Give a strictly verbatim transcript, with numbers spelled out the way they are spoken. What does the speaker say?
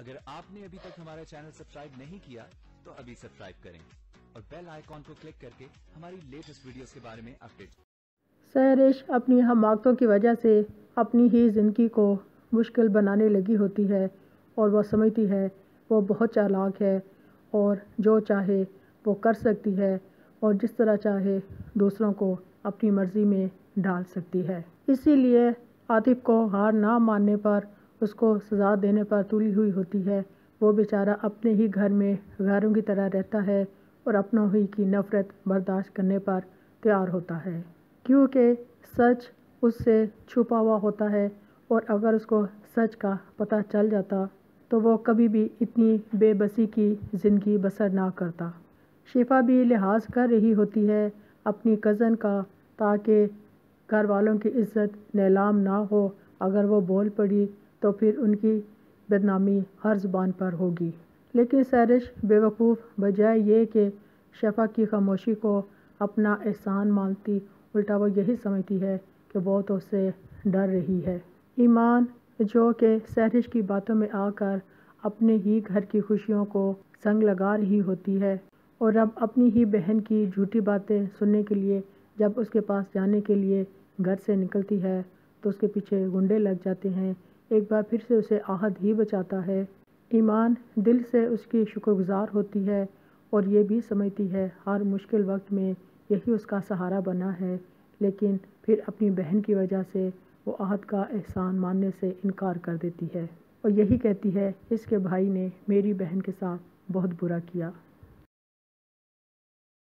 اگر آپ نے ابھی تک ہمارا چینل سبسکرائب نہیں کیا تو ابھی سبسکرائب کریں اور بیل آئیکن کو کلک کر کے ہماری لیٹسٹ ویڈیوز کے بارے میں اپڈیٹ۔ سحرش اپنی حماقتوں کی وجہ سے اپنی ہی زندگی کو مشکل بنانے لگی ہوتی ہے اور وہ سمجھتی ہے وہ بہت چالاک ہے اور جو چاہے وہ کر سکتی ہے اور جس طرح چاہے دوسروں کو اپنی مرضی میں ڈال سکتی ہے۔ اسی لیے عاطف کو ہار نہ ماننے پر اس کو سزا دینے پر تلی ہوئی ہوتی ہے۔ وہ بیچارہ اپنے ہی گھر میں غیروں کی طرح رہتا ہے اور اپنوں ہی کی نفرت برداشت کرنے پر تیار ہوتا ہے، کیونکہ سچ اس سے چھپا ہوا ہوتا ہے اور اگر اس کو سچ کا پتہ چل جاتا تو وہ کبھی بھی اتنی بے بسی کی زندگی بسر نہ کرتا۔ شفا بھی لحاظ کر رہی ہوتی ہے اپنی کزن کا تاکہ گھر والوں کی عزت نیلام نہ ہو، اگر وہ بول پڑی تو پھر ان کی بدنامی ہر زبان پر ہوگی۔ لیکن سحرش بے وقوف بجائے یہ کہ شفا کی خاموشی کو اپنا احسان مانتی، الٹا وہ یہی سمجھتی ہے کہ وہ تو اس سے ڈر رہی ہے۔ ایمان جو کہ سحرش کی باتوں میں آ کر اپنے ہی گھر کی خوشیوں کو زنگ لگا رہی ہوتی ہے اور اب اپنی ہی بہن کی جھوٹی باتیں سننے کے لیے جب اس کے پاس جانے کے لیے گھر سے نکلتی ہے تو اس کے پیچھے گنڈے لگ جاتے ہیں۔ ایک بار پھر سے اسے آہد ہی بچاتا ہے۔ ایمان دل سے اس کی شکر گزار ہوتی ہے اور یہ بھی سمجھتی ہے ہر مشکل وقت میں یہی اس کا سہارا بنا ہے، لیکن پھر اپنی بہن کی وجہ سے وہ عہد کا احسان ماننے سے انکار کر دیتی ہے اور یہی کہتی ہے اس کے بھائی نے میری بہن کے ساتھ بہت برا کیا۔